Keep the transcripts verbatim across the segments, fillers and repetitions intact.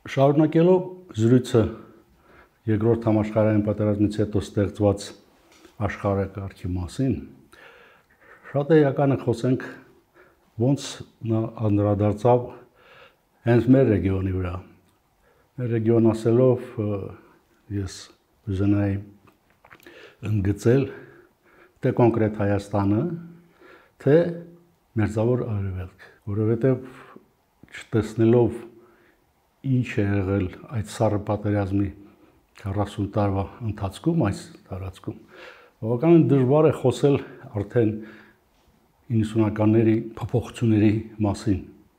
Շարունակելով զրույցը երկրորդ համաշխարհային պատերազմից հետո ստեղծված աշխարհակարգի մասին, շատ էական է խոսենք ոնց նա անդրադարձավ հենց մեր ռեգիոնի վրա։ Մեր ռեգիոն ասելով ես ուզենայի ընդգծել թե կոնկրետ Հայաստանը, թե Մերձավոր Արևելք, որովհետև չտեսնելով ինչ է եղել այդ սառը պատերազմի քառասուն տարվա ընթացքում այս տարածքում, բավականին դժվար է խոսել արդեն իննսունականների փոփոխությունների մասին։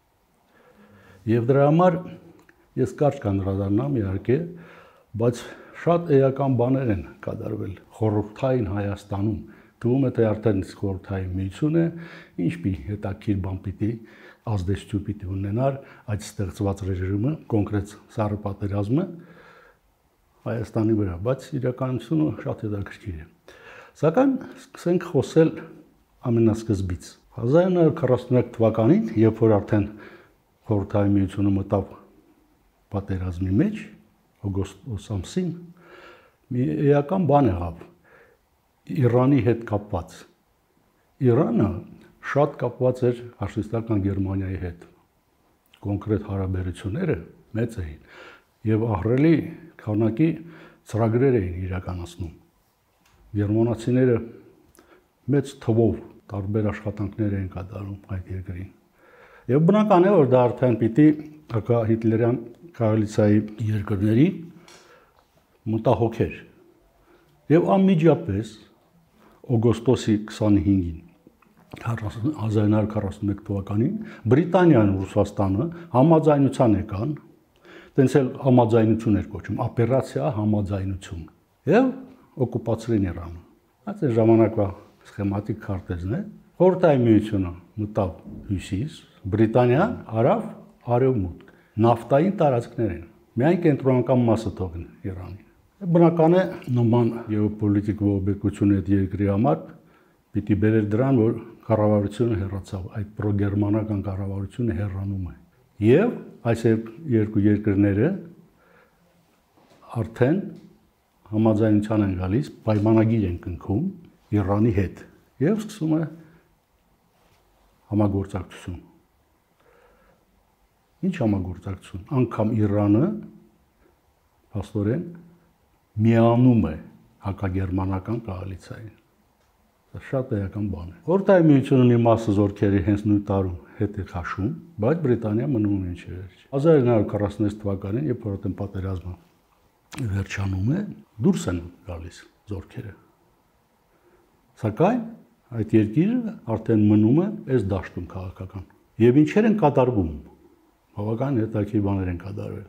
Եվ դրա համար ես կարճ կանդրադառնամ իհարկե, բայց շատ էական բաներ են կատարվել խորհրդային Հայաստանում։ Թվում է թե արդեն խորհրդային միություն է, ինչ մի հետաքրքիր բան պիտի ազդեցություն պիտի ունենար այդ ստեղծված ռեժիմը, կոնկրետ սառը պատերազմը Հայաստանի վրա, բայց իրականությունը շատ հետաքրքիր է։ Սակայն սկսենք խոսել ամենասկզբից։ հազար նույնսուն քառասունմեկ թվականին, երբ որ արդեն խորհրդային միությունը մտավ պատերազմի մեջ, օգոստոս ամսին, մի էական բան եղավ Իրանի հետ կապված։ Իրանը շատ կապված էր ֆաշիստական Գերմանիայի հետ։ Կոնկրետ հարաբերությունները մեծ էին եւ ահռելի քանակի ծրագրեր էին իրականացնում։ Գերմանացիները մեծ թվով տարբեր աշխատանքներ էին կատարում այդ երկրին։ Եվ բնական է, որ դա արդեն պիտի ակա հիտլերյան կոալիցիայի երկրների մտահոգեր։ Եվ անմիջապես օգոստոսի քսանհինգին հազար նույնսուն քառասունմեկ թվականին Բրիտանիան ու Ռուսաստանը համաձայնության եկան, տենց էլ համաձայնություն էր կոչվում, օպերացիա համաձայնություն, եւ օկուպացրին Իրանը։ Այդ այն ժամանակվա սխեմատիկ քարտեզն է։ Խորհրդային միությունը մտավ հյուսիս, Բրիտանիան հարավ, արևմուտք, նավթային տարածքներ են։ Միայն կենտրոնական մասը թողին Իրանին։ Բնական է նման գեոպոլիտիկ ողբերգություն այդ երկրի համար պիտի բերեր դրան, որ կառավարությունը հեռացավ, այդ պրոգերմանական կառավարությունը հեռանում է։ Եվ այս երկու երկրները արդեն համաձայնության են գալիս, պայմանագիր են կնքում Իրանի հետ եւ սկսում է համագործակցություն։ Ինչ համագործակցություն։ Անկամ Իրանը փաստորեն միանում է հակագերմանական կոալիցիային։ Դա շատ էական բան է։ Խորհրդային միությունը մի մասը զորքերի հենց նույն տարում հետ է քաշում, բայց Բրիտանիան մնում է ինչ էր։ հազար նույնսուն քառասունհինգ թվականին, երբ որ արդեն պատերազմը վերջանում է, դուրս են գալիս զորքերը։ Սակայն այդ երկիրը արդեն մնում է այս դաշտում քաղաքական։ Եվ ինչեր են կատարվում։ Բավական հետաքրքիր բաներ են կատարվել։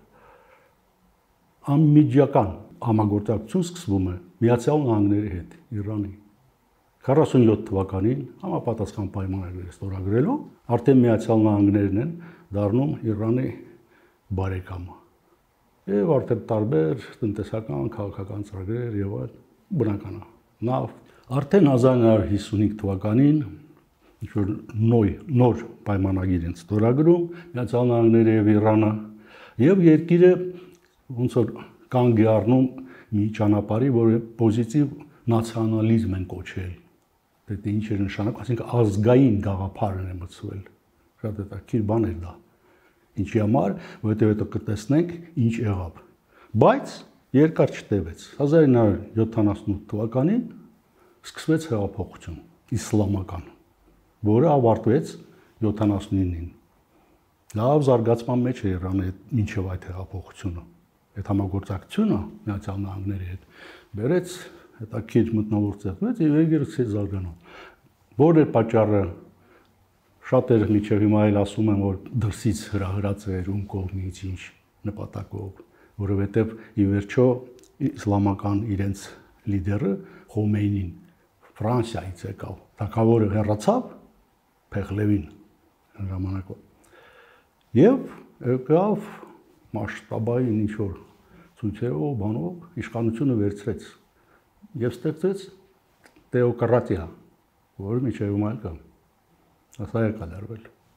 Անմիջական համագործակցություն սկսվում է Միացյալ Նահանգների հետ, Իրանի։ քառասունյոթ թվականին համապատասխան պայմանագրեր ստորագրելով արդեն Միացյալ Նահանգներն են դառնում Իրանի բարեկամը։ Եվ արդեն տարբեր տնտեսական, քաղաքական ծրագրեր եւ այլ բնական է։ Նավթ արդեն հազար նույնսուն հիսունհինգ թվականին ինչ-որ նոր նոր պայմանագիր են ստորագրում Միացյալ Նահանգները եւ Իրանը եւ երկիրը ոնց որ կանգ է առնում մի ճանապարհի, որը պոզիտիվ նացիոնալիզմ են կոչել։ Դա ինչ է նշանակում, այսինքն ազգային գաղափարն է մտցվել։ Շատ հետաքրքիր բան է դա։ Ինչի համար, որովհետև հետո կտեսնենք ինչ եղավ։ Բայց երկար չտևեց։ հազար նույնսուն յոթանասունութ թվականին սկսվեց հեղափոխություն իսլամական, որը ավարտվեց յոթանասունինին։ Լավ զարգացման մեջ է Իրանը մինչև այդ հեղափոխությունը։ Այդ համագործակցությունը Միացյալ Նահանգների հետ բերեց հետաքրքիր մթնոլորտ ծեղվեց եւ երկիրը սկսեց զարգանալ։ Որ է պատճառը շատերը միջև հիմա էլ ասում են, որ դրսից հրահրած էր ում կողմից ինչ նպատակով, որովհետեւ ի վերջո իսլամական իրենց լիդերը Խոմեյնին Ֆրանսիայից եկավ, թագավորը հեռացավ Փեղլևին ժամանակով։ Եվ եկավ մասշտաբային ինչ-որ ցույցերով, բանով իշխանությունը վերցրեց եւ ստեղծեց թեոկրատիա, որը միջև այլ կա։ Ասա է կատարվել։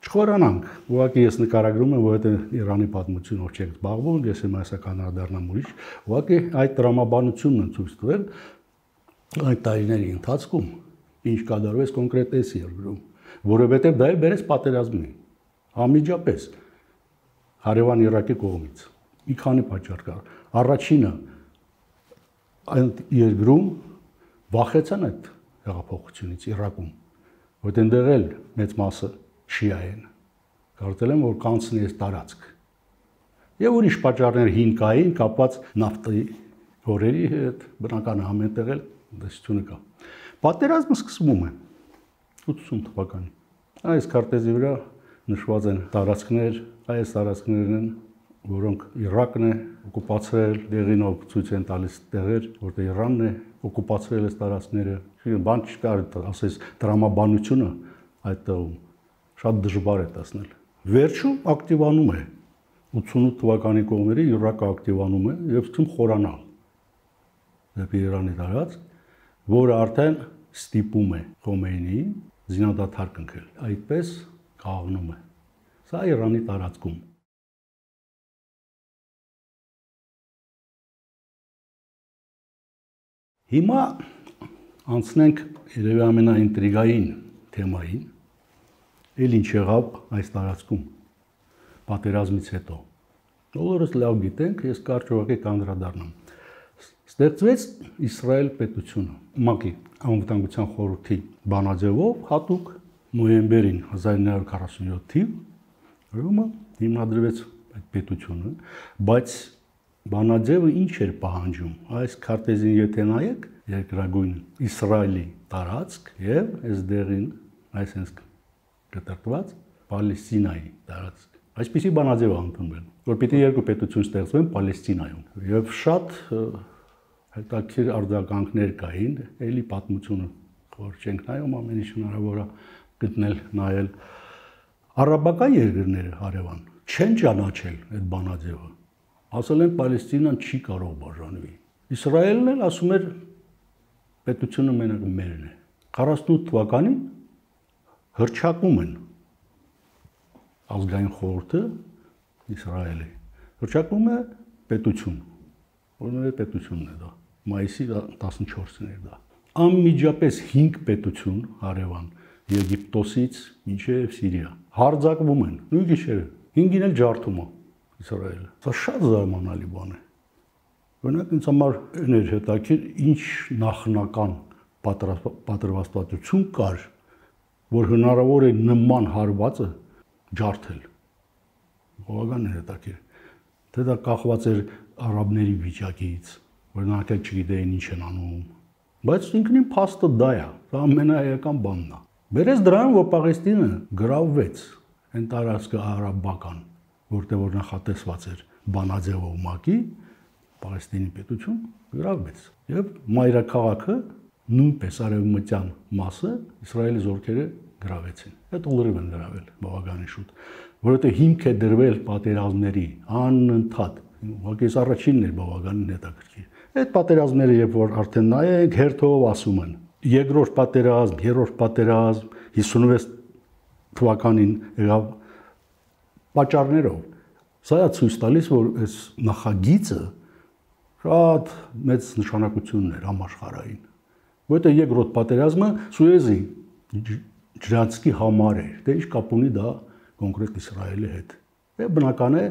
Չխորանանք, ուղղակի ես նկարագրում եմ, որովհետև Իրանի պատմությունով չեք զբաղվում, ես եմ այսական անդառնամ ուրիշ, ուղղակի այդ տրամաբանությունն են ցույց տվել այդ տարիների ընթացքում ինչ կատարվեց կոնկրետ այս երկրում, որովհետև դա էլ բերեց պատերազմի, անմիջապես հարևան Իրաքի կողմից։ Մի քանի պատճառ կար։ Առաջինը այդ երկրում վախեցան այդ հեղափոխությունից Իրաքում, որտեղ այնտեղ էլ մեծ մասը շիա են։ Կարծել եմ, որ կանցնի այս տարածք։ Եվ ուրիշ պատճառներ հին կային կապված նավթի հորերի հետ, բնական ամենտեղ էլ դժվարությունը կա։ Պատերազմը սկսվում է ութսուն թվականին։ Այս քարտեզի վրա նշված են տարածքներ, այս տարածքներն են, որոնք Իրաքն է օկուպացրել, դեղինով ցույց են տալիս տեղեր, որտեղ Իրանն է օկուպացրել այս տարածքները։ Բան չկար, ասես տրամաբանությունը այդտեղում շատ դժվար է տեսնել։ Վերջում ակտիվանում է ութսունութ թվականի կողմերի Իրաքը ակտիվանում է եւ ցույց խորանալ դեպի Իրանի տարածք, որը արդեն ստիպում է Խոմեյնիին զինադադար կնքել։ Այդպես կաղնում է։ Սա Իրանի տարածքում։ Հիմա անցնենք երևի ամենաինտրիգային թեմային, էլ ինչ եղավ այս տարածքում պատերազմից հետո։ Բոլորս լավ գիտենք, ես կարճ ուղղակի կանդրադառնամ։ Ստեղծվեց Իսրայել պետությունը, ՄԱԿ-ի անվտանգության խորհրդի բանաձևով հատուկ նոյեմբերին հազար նույն հարյուր քառասունյոթ թիվ, ուրեմն հիմնադրվեց այդ պետությունը, բայց բանաձևը ինչ էր պահանջում։ Այս քարտեզին եթե նայեք, երկրագույն Իսրայելի տարածք եւ այս դերին այսպես կտրտված Պալեստինայի տարածք։ Այսպիսի բանաձև է ընդունվել, որ պիտի երկու պետություն ստեղծվեն Պալեստինայում։ Եվ շատ հետաքրքիր արձագանքներ կային, էլի պատմությունը որ չենք նայում, ամեն ինչ հնարավոր է գտնել, նայել։ Արաբական երկրները հարևան չեն ճանաչել այդ բանաձևը։ Ասել են Պալեստինան չի կարող բաժանվի։ Իսրայելն էլ ասում էր պետությունը մենակ մերն է։ քառասունութ թվականին հռչակում են ազգային խորհուրդը Իսրայելի։ Հռչակում է պետություն։ Որն է պետությունն է դա։ Մայիսի տասնչորսին էր դա։ Անմիջապես հինգ պետություն հարևան Եգիպտոսից մինչև Սիրիա հարձակվում են։ Նույն գիշերը հինգին էլ ջարդում է Իսրայելը։ Սա շատ զարմանալի բան է։ Օրինակ ինձ համար էր հետաքրքիր ինչ նախնական պատրաստվածություն կար, որ հնարավոր է նման հարվածը ջարդել։ Բավական է հետաքրքիր։ Թե դա կախված էր արաբների վիճակից, որ նրանք էլ չգիտեին ինչ են անում։ Բայց ինքնին փաստը դա է, դա ամենաերական բանն է։ Բերես դրան, որ Պաղեստինը գրավվեց, այն տարածքը արաբական, որտեղ որ նախատեսված էր բանաձևով ՄԱԿ-ի, Պաղեստինի պետություն գրավվեց։ Եվ մայրաքաղաքը նույնպես արևմտյան մասը Իսրայելի զորքերը գրավեցին։ Այդ ուղղիղ են գրավել բավականին շուտ, որովհետև հիմք է դրվել պատերազմների անընդհատ։ Ուղղակի առաջինն էր բավականին հետաքրքիր։ Այդ պատերազմները, երբ որ արդեն նայենք, հերթով ասում են, երկրորդ պատերազմ, երրորդ պատերազմ, հիսունվեց թվականին եղավ պատճառներով։ Սա է ցույց տալիս, որ այս նախագիծը շատ մեծ նշանակություն ուներ համաշխարհային։ Որտեղ երկրորդ պատերազմը Սուեզի ջրանցքի համար էր, դե ինչ կապ ունի դա կոնկրետ Իսրայելի հետ։ Եվ բնական է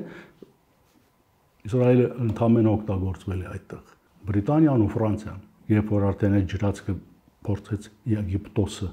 Իսրայելը ընդհանրապես օգտագործվել է այդտեղ։ Բրիտանիան ու Ֆրանսիան, երբ որ արդեն այդ ջրածքը փորձեց Եգիպտոսը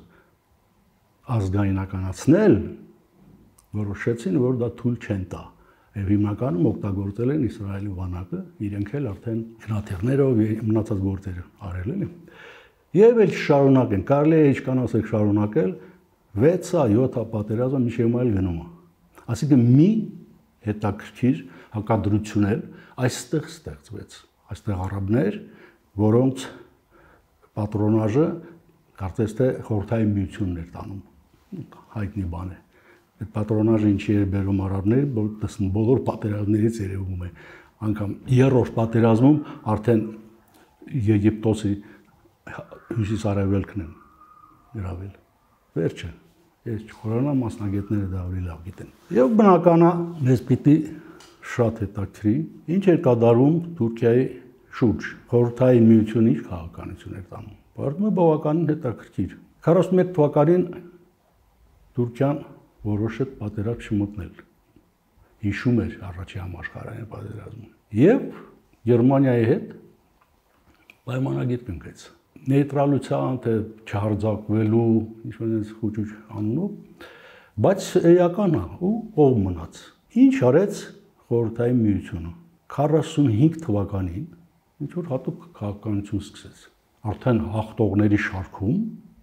ազգայնականացնել, որոշեցին, որ դա թույլ չեն տա։ Եվ հիմնականում օգտագործել են Իսրայելի բանակը, իրենք էլ արդեն գնաթեղներով մնացած գործերը արել էլի։ Եվ էլ շարունակեն, կարելի է ինչքան ասեք շարունակել, վեցա, յոթա պատերազմը միշտ այլ գնում է։ Այսինքն մի հետաքրքիր հակադրություն էլ այստեղ ստեղծվեց։ Այստեղ արաբներ, որոնց պատրոնաժը կարծես թե խորհրդային միությունն էր տանում, հայտնի բան է։ Այդ պատրոնաժը ինչի էր բերում արաբներ, բոլոր պատերազմներից երևում է, անգամ երրորդ պատերազմում արդեն Եգիպտոսի հյուսիս-արևելքն են գրավել։ Վերջը ես չխորանամ, մասնագետները դա ավելի լավ գիտեն։ Եվ բնականա մեզ պիտի շատ հետաքրի, ինչ էր կատարվում Թուրքիայի շուրջ, խորհրդային միությունը ինչ քաղաքականություն էր տանում։ Բարդում է բավականին հետաքրքիր։ քառասունմեկ թվականին Թուրքիան որոշեց պատերազմ չմտնել։ Հիշում էր առաջի համաշխարհային պատերազմը։ Եվ Գերմանիայի հետ պայմանագիր կնքեց։ Նեյտրալության թե չհարձակվելու ինչ-որ այնպես խոճուճ անունով, բայց էական է ու ով մնաց։ Ինչ արեց խորհրդային միությունը։ քառասունհինգ թվականին ինչ որ հատուկ քաղաքականություն սկսեց։ Արդեն հաղթողների շարքում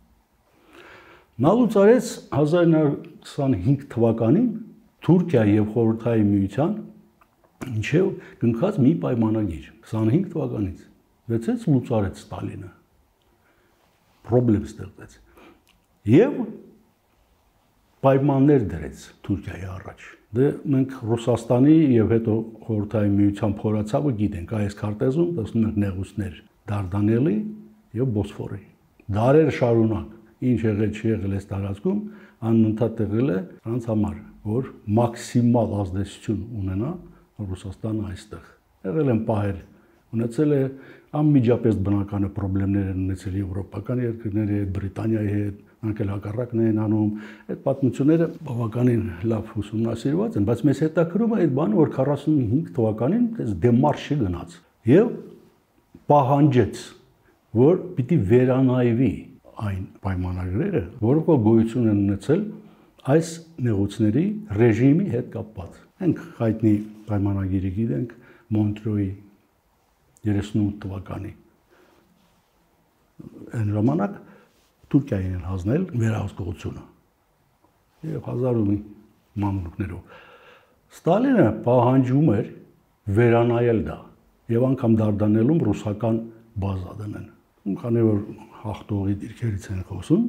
նա լուծարեց հազար նոր քսանհինգ թվականին Թուրքիա եւ խորհրդային միության ինչեւ կնքած մի պայմանագիր քսանհինգ թվականից վերցեց լուծարեց Ստալինը պրոբլեմ ստեղծեց եւ պայմաններ դրեց Թուրքիայի առաջ դե մենք Ռուսաստանի եւ հետո խորհրդային միության փորացավը գիտենք այս քարտեզում տեսնում ենք նեղուցներ Դարդանելի եւ Բոսֆորի դարեր շարունակ ինչ եղել չի եղել այս տարածքում անընդհատ եղել է նրանց համար որ մաքսիմալ ազդեցություն ունենա Ռուսաստանը այստեղ եղել են պահեր ունեցել է անմիջապես բնական խնդիրներ են ունեցել եվրոպական երկրների հետ Բրիտանիայի հետ նրանք էլ հակառակն են անում այդ պատմությունները բավականին լավ ուսումնասիրված են բայց մեզ հետաքրում է այդ բանը որ քառասունհինգ թվականին այս դեմարշը գնաց եւ պահանջեց որ պիտի վերանայվի այն պայմանագրերը որոնք գոյություն են ունեցել այս նեղուցների ռեժիմի հետ կապված ենք հայտնի պայմանագիրը գիտենք Մոնտրոյի երեսունութ թվականի այն ժամանակ Թուրքիային են հանձնել վերահսկողությունը եւ հազար ու մի մանրուքներով Ստալինը պահանջում էր վերանայել դա եւ անգամ Դարդանելում ռուսական բազա դնեն քանի որ հաղթողի դիրքերից են խոսում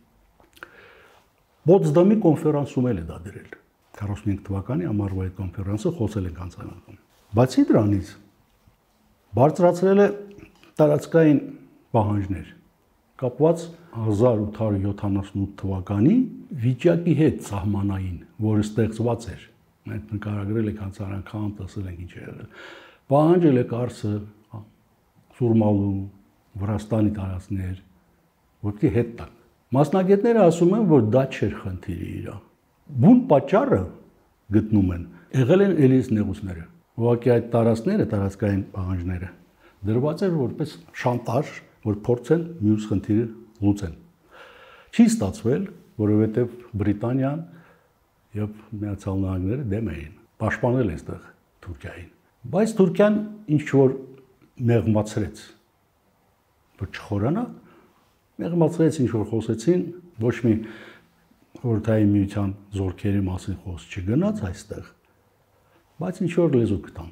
Պոտսդամի կոնֆերանսում էլ է դա դրել քառասունհինգ թվականի ամառվա այդ կոնֆերանսը խոսել են կանցանակում բացի դրանից բարձրացրել է տարածքային պահանջներ կապված հազար ութ հարյուր յոթանասունութ թվականի վիճակի հետ սահմանային որը ստեղծված էր մենք նկարագրել ենք կանցանակում տեսել ենք ինչ է եղել պահանջել է Կարսը Սուրմալու Վրաստանի տարածքներ որտի հետ տան Մասնագետները ասում են, որ դա չէր խնդիրը իր։ Բուն պատճառը գտնում են եղել են էլիս նեղուցները։ Ուղղակի այդ տարածքները, տարածքային պահանջները դրված էր որպես շանտաժ, որ փորձեն մյուս խնդիրը լուծեն։ Չի ստացվել, որովհետև Բրիտանիան եւ Միացյալ Նահանգները դեմ էին, պաշտպանել են այդտեղ Թուրքիային։ Բայց Թուրքիան ինչ որ մեղմացրեց, որ չխորանա Մեղմացրեց ինչ որ խոսեցին, ոչ մի խորհրդային միության զորքերի մասին խոս չգնաց այստեղ, բայց ինչ որ լեզու գտան։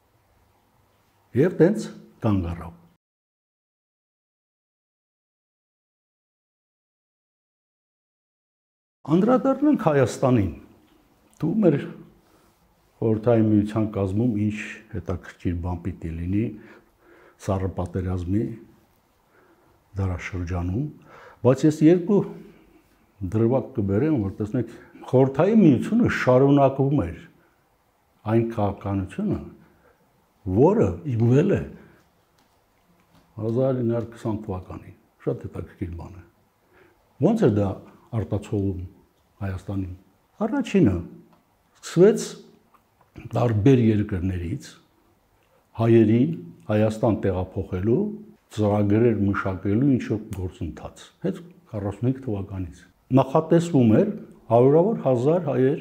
Եվ տենց կանգ առավ։ Անդրադառնանք Հայաստանին։ Դու մեր խորհրդային միության կազմում ինչ հետաքրքիր բան պիտի լինի սառը պատերազմի դարաշրջանում, բայց ես երկու դրվագ կբերեմ, որ տեսնեք, խորհրդային միությունը շարունակվում էր այն քաղաքականությունը, որը իմվել է հազար ինը հարյուր քսան թվականին, շատ հետաքրքիր բան է։ Ոնց էր դա արտացոլում Հայաստանին։ Առաջինը սկսվեց տարբեր երկրներից հայերին Հայաստան տեղափոխելու ծրագրեր մշակելու ինչ որ գործընթաց։ Հետ քառասունհինգ թվականից նախատեսվում էր հարյուրավոր հազար հայեր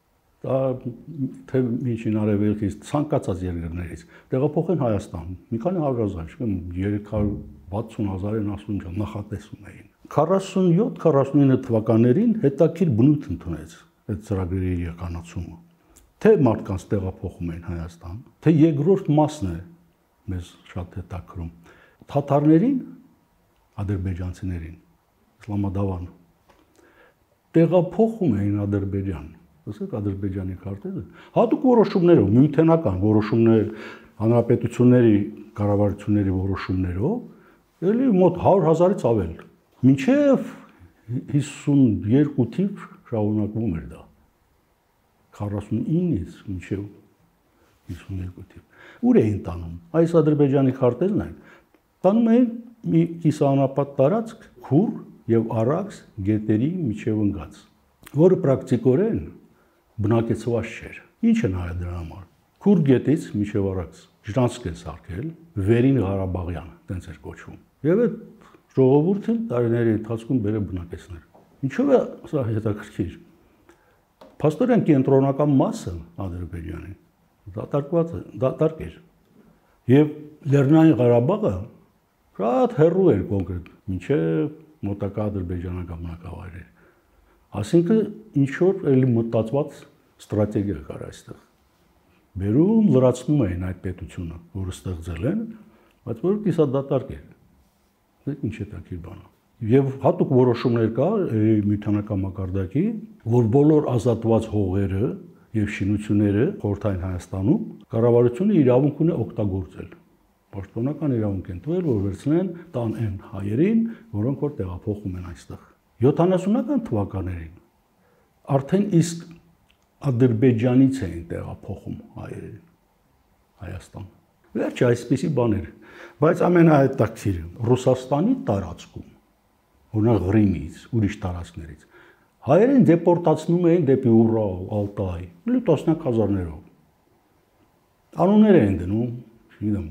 թե միջին արևելքից ցանկացած երկրներից տեղափոխեն Հայաստան։ Մի քանի հարյուր հազար, չգիտեմ, երեք հարյուր վաթսուն հազար են ասում, նախատեսում էին։ քառասունյոթ քառասունինը թվականներին հետաքրքիր բնույթ ընդունեց այդ ծրագրերի իրականացումը։ Թե մարդկանց տեղափոխում են Հայաստան, թե երկրորդ մասն է մեզ շատ հետաքրում։ Թաթարներին, ադրբեջանցիներին, Իսլամադավան տեղափոխում էին Ադրբեջան։ Տեսեք Ադրբեջանի քարտեզը, հատուկ որոշումներով, միութենական որոշումներ, հանրապետությունների կառավարությունների որոշումներով, էլի մոտ հարյուր հազարից ավել։ Մինչև հիսունյոթ թիվ շարունակվում էր դա։ քառասունինից մինչև հիսունյոթ թիվ։ Ուր էին տանում։ Այս Ադրբեջանի քարտեզն այն տանում էին մի կիսաանապատ տարածք, քուր եւ արաքս գետերի միջև ընկած, որը պրակտիկորեն բնակեցված չէր։ Ինչ են արել դրա համար։ Քուր գետից միջև արաքս ժրանցք է սարքել, վերին Ղարաբաղյան, տենց էր կոչվում։ Եվ այդ ժողովուրդը տարիների ընթացքում բերել բնակեցներ։ Ինչով է սա հետաքրքիր։ Փաստորեն կենտրոնական մասը Ադրբեջանի դատարկված է, դատարկ էր։ Եվ Լեռնային Ղարաբաղը շատ հեռու էր կոնկրետ մինչև մոտակա ադրբեջանական բնակավայրեր։ Այսինքն ինչ որ էլի մտածված ստրատեգիա կար այստեղ։ Բերում լրացնում էին այդ պետությունը, որը ստեղծել են, բայց որը կիսադատարկ էր։ Դա ինչ է տակիր բանը։ Եվ հատուկ որոշումներ կար միությանական մակարդակի, որ բոլոր ազատված հողերը եւ շինությունները խորհրդային Հայաստանում կառավարությունը իրավունք ունի օգտագործել։ Պաշտոնական իրավունք են տվել, որ վերցնեն տան այն հայերին, որոնք որ տեղափոխում են այստեղ։ յոթանասունական թվականներին արդեն իսկ Ադրբեջանից էին տեղափոխում հայերին Հայաստան։ Վերջը այսպիսի բաներ, բայց ամենահետաքրքիրը Ռուսաստանի տարածքում, օրինակ Ղրիմից, ուրիշ տարածքներից, հայերին դեպորտացնում էին դեպի Ուրալ, Ալտայ, ու տասնյակ հազարներով։ Անուններ էին դնում, չգիտեմ,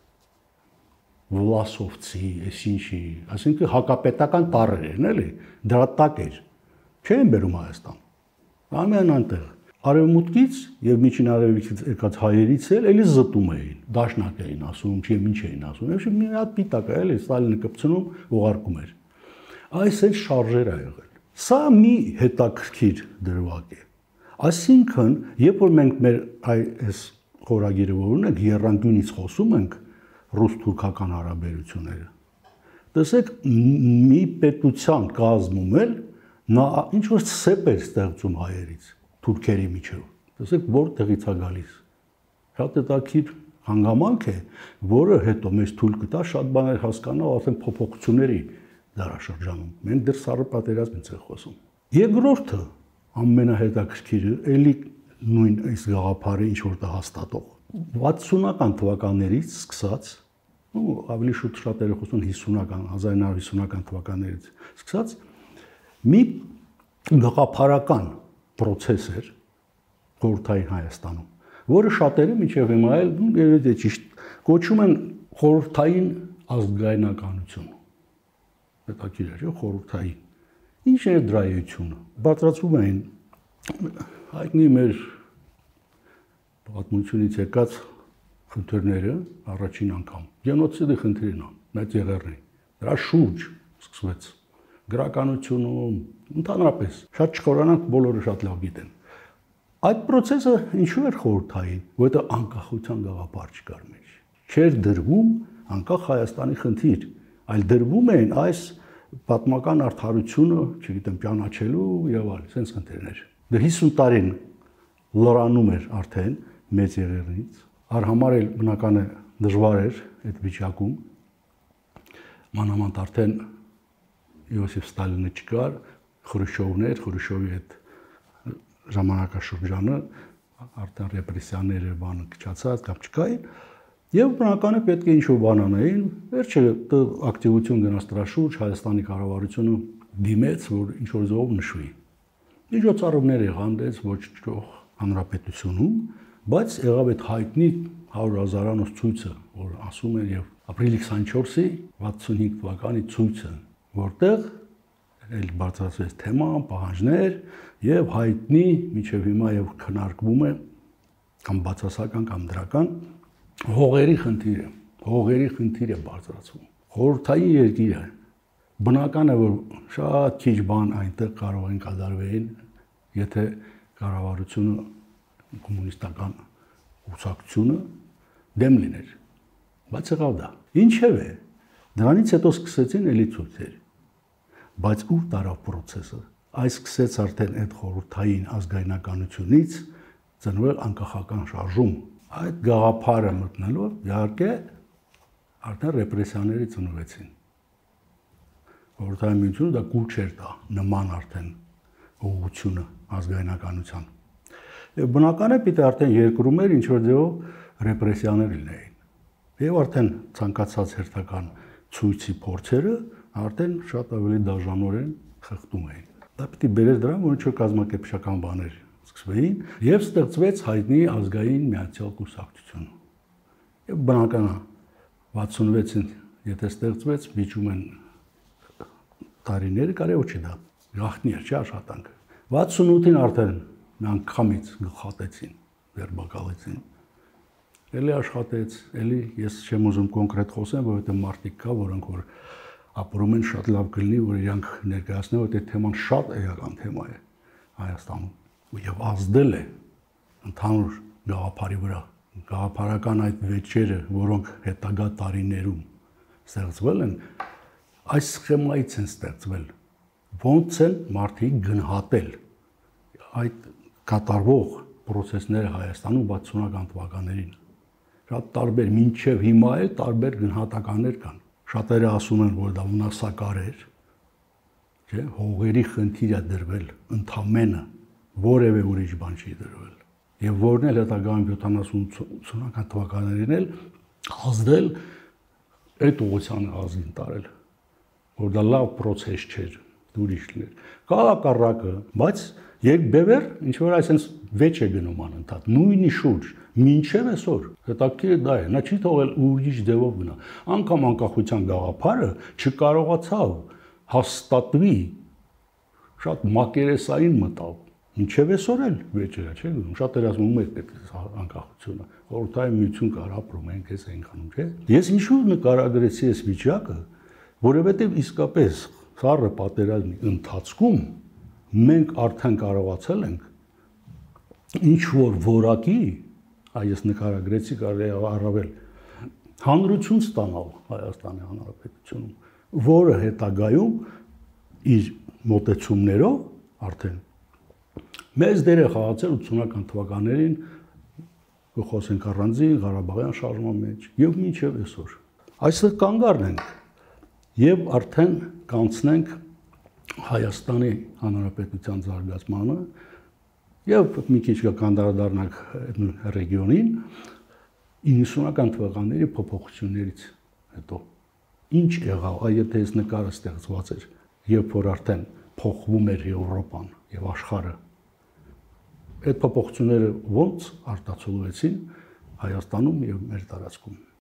Վլասովցի, այսինչի, այսինքն հակապետական տառեր են, էլի, դրա տակ էր, չեն բերում Հայաստան։ Ամեն այնտեղ Արևմուտքից եւ Միջին Արևելքից եկած հայերից էլ էլի զտում էին, դաշնակ էին ասում, չէ՞ ինչ էին ասում։ Եվ մի հատ պիտակ է, էլի Ստալինը կպցնում, ուղարկում էր։ Այս էլ շարժեր ա եղել։ Սա մի հետաքրքիր դրվագ է։ Այսինքն, երբ որ մենք մեր այս խորագիրը որոնք եռանկյունից խոսում ենք ռուս-թուրքական հարաբերությունները, տեսեք մի պետության կազմում էլ նա ինչ որ սեպ էր ստեղծում հայերից, թուրքերի միջև։ Տեսեք որտեղից է գալիս։ Շատ հետաքրքիր հանգամանք է, որը հետո մեզ թույլ կտա շատ բաներ հասկանալ արդեն փոփոխությունների դարաշրջանում։ Մենք դեռ սառը պատերազմից ենք խոսում։ Երկրորդը ամենահետաքրքիրը էլի նույն այս գաղափարը ինչ որ հաստատող վաթսունական թվականներից սկսած, ու ավելի շուտ շատերը խոսում հիսունական, հազար ինը հարյուր հիսունական թվականներից սկսած մի գաղափարական process էր խորհրդային Հայաստանում, որը շատերը մինչև հիմա էլ երևի ճիշտ կոչում են խորհրդային ազգայնականություն։ Հետաքրքիր է, խորհրդային։ Ինչ է դրա էությունը։ Բարձրացվում էին հայտնի մեր պատմությունից եկած խնդիրները առաջին անգամ։ Գենոցիդի խնդիրն է, մեծ եղերնի։ Դրա շուրջ սկսվեց գրականությունում, ընդհանրապես շատ չխորանանք, բոլորը շատ լավ գիտեն։ Այդ process-ը ինչու էր խորհրդային, որովհետև անկախության գաղափար չկար մեջ։ Չէր դրվում անկախ Հայաստանի խնդիր, այլ դրվում էին այս պատմական արդարությունը, չգիտեմ, ճանաչելու եւ այլ, sense խնդիրներ։ Դե հիսուն տարին լրանում էր արդեն մեծ եղերնից, արհամար էլ բնական է դժվար էր այդ վիճակում։ Մանավանդ արդեն Իոսիֆ Ստալինը չկար, Խրուշչովն էր, Խրուշչովի այդ ժամանակաշրջանը արդեն ռեպրեսիաները բանը քչացած կամ չկային, եւ բնականը պետք է ինչ-որ բան անեին, վերջը ակտիվություն գնաց դրա շուրջ, Հայաստանի կառավարությունը դիմեց, որ ինչ-որ զով նշվի։ Միջոցառումներ եղանդեց ոչ ճոխ հանրապետությունում, բայց եղավ այդ հայտնի հարյուր հազարանոց ցույցը, որ ասում են եւ ապրիլի քսանչորսի վաթսունհինգ թվականի ցույցը, որտեղ էլ բարձրացվեց թեման, պահանջներ եւ հայտնի միջև հիմա եւ քննարկվում է կամ բացասական կամ դրական հողերի խնդիրը, հողերի խնդիրը բարձրացվում։ Խորհրդային երկիր է։ Բնական է, որ շատ քիչ բան այնտեղ կարող են կատարվեն, եթե կառավարությունը կոմունիստական կուսակցությունը դեմ լիներ։ Բայց եղավ դա։ Ինչև է։ Դրանից հետո սկսեցին էլի ցույցեր։ Բայց ուր տարավ process-ը։ Այս սկսեց արդեն այդ խորհրդային ազգայնականությունից ծնվել անկախական շարժում։ Այդ գաղափարը մտնելով իհարկե արդեն ռեպրեսիաների ծնվեցին։ Խորհրդային միությունը դա կուլ չէր տա նման արդեն ուղղությունը ազգայնականության։ Եվ բնական է պիտի արդեն երկրում էր ինչ որ ձևով ռեպրեսիաներ լինեին։ Եվ արդեն ցանկացած հերթական ցույցի փորձերը արդեն շատ ավելի դաժանորեն խախտում էին։ Դա պիտի բերեր դրան, որ ինչ-որ կազմակերպչական բաներ սկսվեին եւ ստեղծվեց հայտնի ազգային միացյալ կուսակցություն։ Եվ բնական է վաթսունվեցին, եթե ստեղծվեց, վիճում են տարիները, կարևոր չի դա գաղտնի էր, չէ՞ աշխատանքը։ վաթսունութին արդեն միանգամից գլխատեցին, վերբակալեցին։ Էլի աշխատեց, էլի ես չեմ ուզում կոնկրետ խոսեմ, որովհետեւ մարդիկ կա, որոնք որ ապրում են շատ լավ կլինի, որ իրանք ներկայացնեն, որ այդ թեման շատ էական թեմա է Հայաստանում եւ ազդել է ընդհանուր գաղափարի վրա։ Գաղափարական այդ վեճերը, որոնք հետագա տարիներում ստեղծվել են, այս սխեմայից են ստեղծվել։ Ոնց են մարդիկ գնահատել այդ կատարվող process-ները Հայաստանում վաթսունական թվականներին։ Շատ տարբեր, մինչև հիմա էլ տարբեր գնահատականներ կան։ Շատերը ասում են, որ դա վնասակար էր, չէ՞, հողերի խնդիր է դրվել ընդամենը, որևէ ուրիշ բան չի դրվել։ Եվ որն էլ հետագայում յոթանասունական թվականներին էլ ազդել այդ ուղղությանը ազգին տարել, որ դա լավ process չէր, ուրիշ լիներ։ Կաղակառակը, բայց երկբևեռ ինչ որ այսպես վեճ է գնում անընդհատ, նույնի շուրջ, մինչև այսօր։ Հետաքրքիրը դա է, նա չի թողել ուրիշ ձևով գնա։ Անկամ անկախության գաղափարը չկարողացավ հաստատվի, շատ մակերեսային մտավ։ Մինչև այսօր էլ վեճերը չէ գնում։ Շատերը ասում են պետք է անկախությունը։ Խորհրդային միություն կար ապրում ենք, էս այնքանում, չէ։ Ես ինչու նկարագրեցի այս վիճակը, որովհետև իսկապես սառը պատերազմի ընթացքում մենք արդեն կարողացել ենք ինչ որ որակի, այս նկարագրեցի կարելի է առավել հանրություն ստանալ Հայաստանի Հանրապետությունում, որը հետագայում իր մոտեցումներով արդեն մեծ դեր է խաղացել ութսունական թվականներին, խոսենք առանձին Ղարաբաղյան շարժման մեջ եւ մինչեւ այսօր։ Այստեղ կանգ առնենք եւ արդեն կանցնենք Հայաստանի Հանրապետության զարգացմանը եւ մի քիչ կանդրադառնանք ռեգիոնին իննսունական թվականների փոփոխություններից հետո ինչ եղավ, եթե այս նկարը ստեղծված էր, երբ որ արդեն փոխվում էր Եվրոպան եւ աշխարհը, այդ փոփոխությունները ոնց արտացոլվեցին Հայաստանում եւ մեր տարածքում։